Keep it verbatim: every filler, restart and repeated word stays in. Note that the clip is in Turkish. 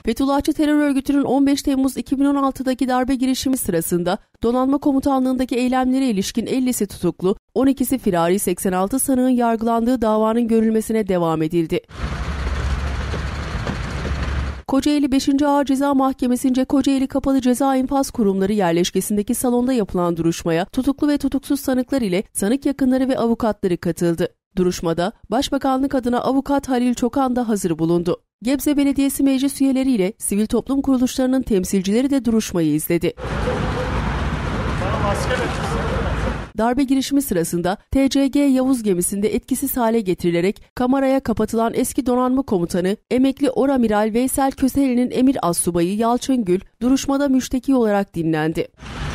Fethullahçı terör örgütünün on beş Temmuz iki bin on altıdaki darbe girişimi sırasında donanma komutanlığındaki eylemlere ilişkin ellisi tutuklu, on ikisi firari seksen altı sanığın yargılandığı davanın görülmesine devam edildi. Kocaeli beşinci Ağır Ceza Mahkemesi'nce Kocaeli Kapalı Ceza İnfaz Kurumları yerleşkesindeki salonda yapılan duruşmaya tutuklu ve tutuksuz sanıklar ile sanık yakınları ve avukatları katıldı. Duruşmada Başbakanlık adına avukat Halil Çokan da hazır bulundu. Gebze Belediyesi meclis üyeleri ile sivil toplum kuruluşlarının temsilcileri de duruşmayı izledi. Darbe girişimi sırasında T C G Yavuz gemisinde etkisiz hale getirilerek kameraya kapatılan eski donanma komutanı emekli Oramiral Veysel Köseli'nin emir astsubayı Yalçın Gül duruşmada müşteki olarak dinlendi.